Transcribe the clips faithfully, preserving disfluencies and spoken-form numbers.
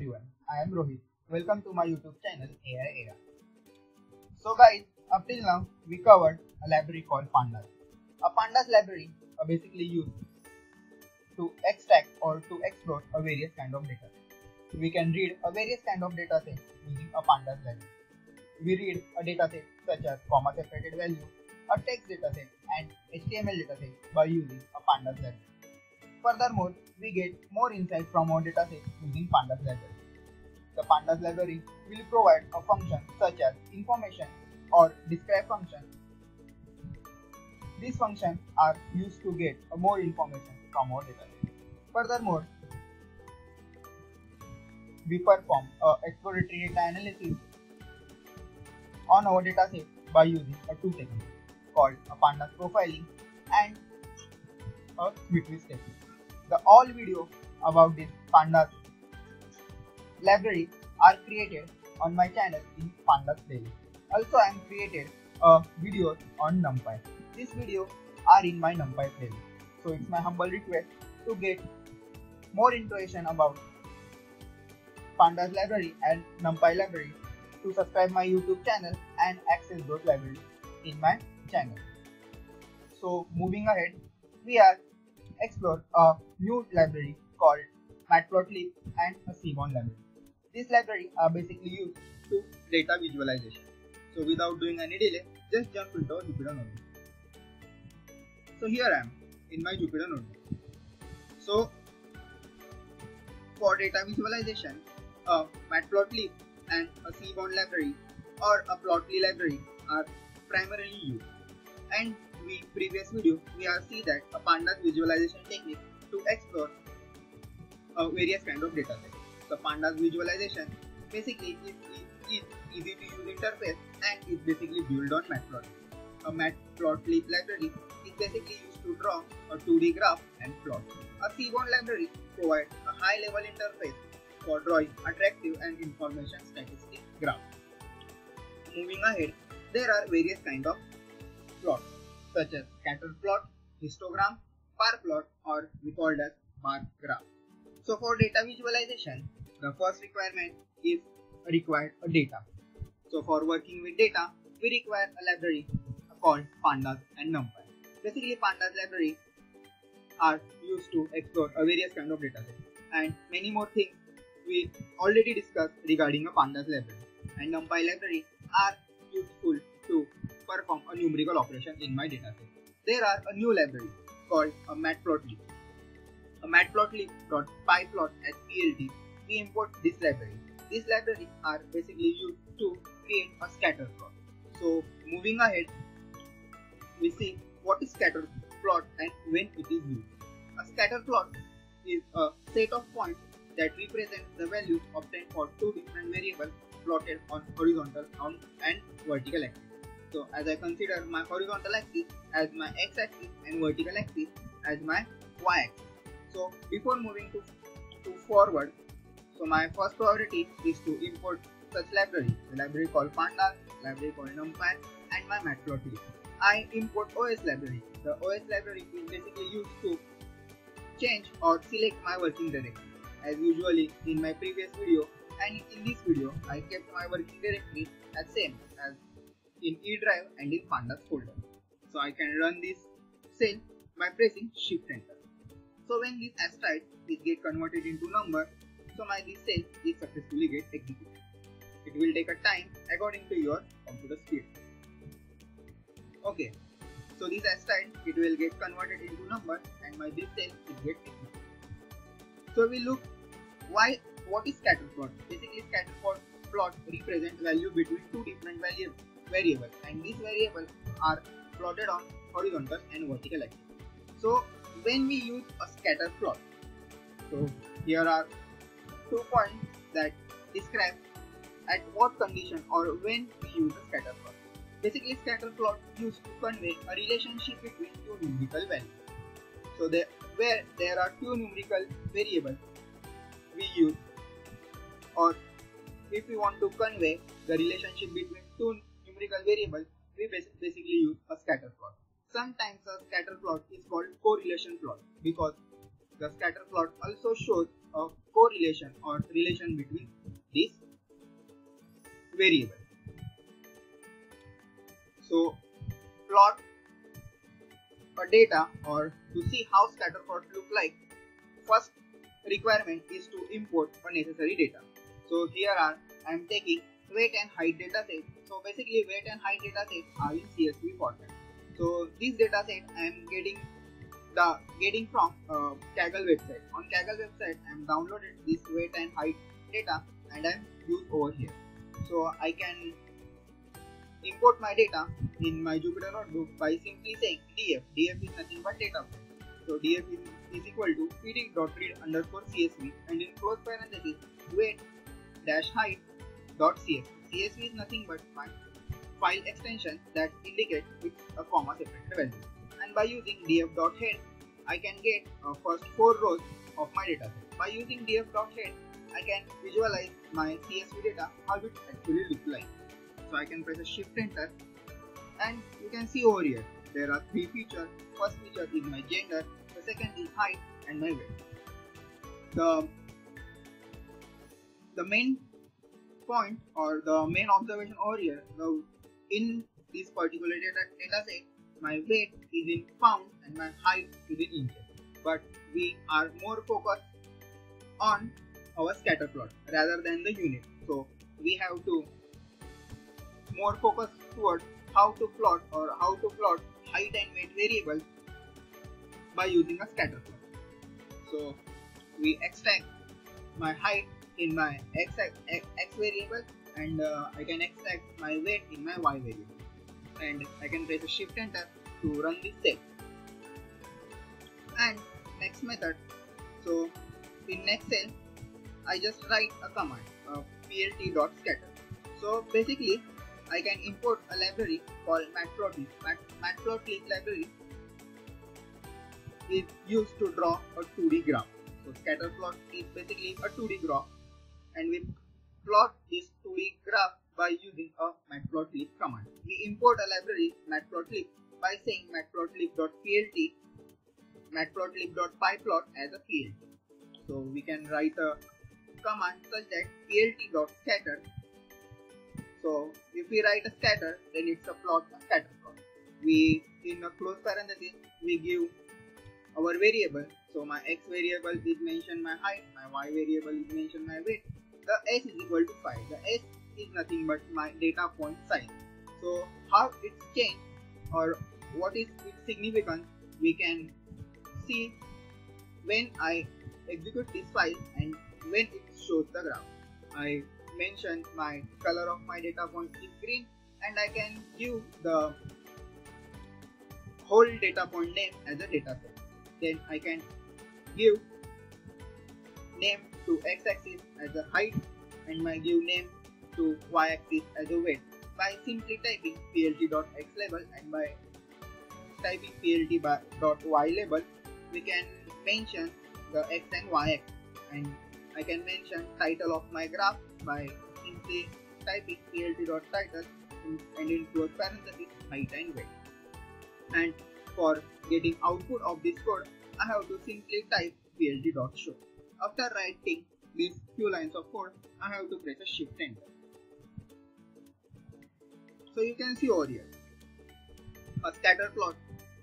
everyone, I am Rohit. Welcome to my YouTube channel A I Era. So guys, up till now we covered a library called Pandas. A Pandas library are basically used to extract or to explore a various kind of data. We can read a various kind of data set using a Pandas library. We read a data set such as comma separated value, a text data set and H T M L data set by using a Pandas library. Furthermore, we get more insight from our dataset using Pandas library. The Pandas library will provide a function such as information or describe function. These functions are used to get more information from our dataset. Furthermore, we perform a exploratory data analysis on our dataset by using a two techniques called a Pandas profiling and a Quick-Quiz technique. The all video about this Pandas library are created on my channel in Pandas playlist. Also, I am created a video on NumPy. These videos are in my NumPy playlist. So it's my humble request to get more information about Pandas library and NumPy library to subscribe my YouTube channel and access those libraries in my channel. So moving ahead, we are explore a new library called Matplotlib and a Seaborn library. These libraries are basically used to data visualization. So without doing any delay, just jump into our Jupyter notebook. So here I am in my Jupyter notebook. So for data visualization, a Matplotlib and a Seaborn library or a Plotly library are primarily used. And we previous video we have seen that a Pandas visualization technique to explore uh, various kind of data sets. So Pandas visualization basically is, is, is easy to use interface and is basically built on Matplotlib. A Matplotlib library is basically used to draw a two D graph and plot. A Seaborn library provides a high level interface for drawing attractive and information statistic graph. Moving ahead, there are various kind of plots such as scatter plot, histogram, bar plot, or we call as bar graph. So for data visualization, the first requirement is required a data. So for working with data, we require a library called Pandas and NumPy. Basically, Pandas library are used to explore a various kind of data sets and many more things we already discussed regarding a Pandas library. And NumPy library are useful to perform a numerical operation in my dataset. There are a new library called a Matplotlib. A Matplotlib.pyplot as P L T. We import this library. These libraries are basically used to create a scatter plot. So moving ahead, we see what is scatter plot and when it is used. A scatter plot is a set of points that represent the values obtained for two different variables plotted on horizontal and vertical axis. So as I consider my horizontal axis as my x-axis and vertical axis as my y-axis. So before moving to, to forward, so my first priority is to import such library, the library called Pandas, library called NumPy and my Matplotlib. I import O S library. The O S library is basically used to change or select my working directory. As usually in my previous video and in this video, I kept my working directory as same as in E drive and in Pandas folder. So I can run this cell by pressing Shift Enter. So when this asteroid is get converted into number, so my this cell is successfully get executed. It will take a time according to your computer speed. Okay, so this asteroid it will get converted into number and my this cell is get executed. So we look why what is scatter plot. Basically, scatter plot plot represent value between two different variables variables and these variables are plotted on horizontal and vertical axis. So when we use a scatter plot, so here are two points that describe at what condition or when we use a scatter plot. Basically, scatter plot used to convey a relationship between two numerical values. So there where there are two numerical variables we use, or if we want to convey the relationship between two numerical variables, we basically use a scatter plot. Sometimes a scatter plot is called correlation plot because the scatter plot also shows a correlation or relation between these variables. So plot a data or to see how scatter plot look like, first requirement is to import a necessary data. So here are I am taking weight and height data set. So basically weight and height data set are in C S V format. So this data set I am getting the getting from uh, Kaggle website. On Kaggle website I am downloaded this weight and height data and I am used over here. So I can import my data in my Jupyter notebook by simply saying df. Df is nothing but data. So df is, is equal to pd.read underscore csv and in close parenthesis weight dash height dot csv. Csv is nothing but my file extension that indicates it's a comma separated value. And by using df.head, I can get uh, first four rows of my data set. By using df.head, I can visualize my C S V data, how it actually looks like. So I can press a shift enter and you can see over here there are three features. First feature is my gender, the second is height and my weight. The, the main point or the main observation over here, the, in this particular data, data set, my weight is in pounds and my height is in inches. But we are more focused on our scatter plot rather than the unit. So we have to more focus towards how to plot or how to plot height and weight variables by using a scatter plot. So we extract my height in my x, x, x variable and uh, I can extract my weight in my y variable. And I can press a shift enter to run this cell. And next method, so in next cell I just write a command uh, plt.scatter. So basically I can import a library called matplotlib. Mat, matplotlib library is used to draw a two D graph. So scatter plot is basically a two D graph and we plot this two D graph by using a matplotlib command. We import a library matplotlib by saying matplotlib.plt matplotlib.pyplot as a P L T. So we can write a command such that plt.scatter. So if we write a scatter, then it's a plot, a scatter plot. We in a close parenthesis we give our variable. So my x variable is mentioned my height, my y variable is mentioned my weight. The s is equal to five. The s is nothing but my data point size. So how it's changed or what is its significance we can see when I execute this file and when it shows the graph. I mentioned my color of my data point is green and I can give the whole data point name as a data set. Then I can give name to x-axis as a height and my give name to y-axis as a weight by simply typing plt.xlabel, and by typing plt.ylabel we can mention the x and y axis, and I can mention title of my graph by simply typing plt.title and in close parenthesis height and weight. And for getting output of this code, I have to simply type plt.show. After writing these few lines of code, I have to press a shift enter. So you can see over here, a scatter plot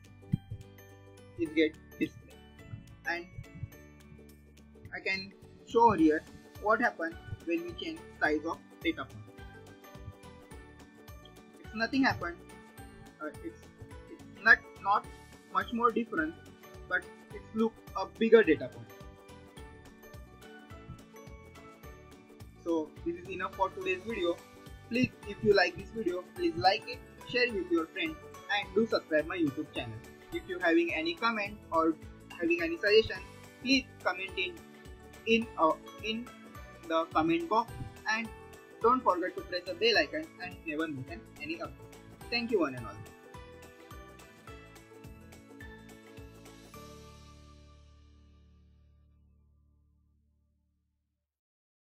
is get displayed, and I can show over here what happens when we change size of data point. It's nothing happened. Uh, it's it's not not much more different, but it's look a bigger data point. So this is enough for today's video. Please, if you like this video, please like it, share it with your friends, and do subscribe my YouTube channel. If you having any comment or having any suggestion, please comment in in uh, in the comment box, and don't forget to press the bell icon and never miss any update. Thank you one and all.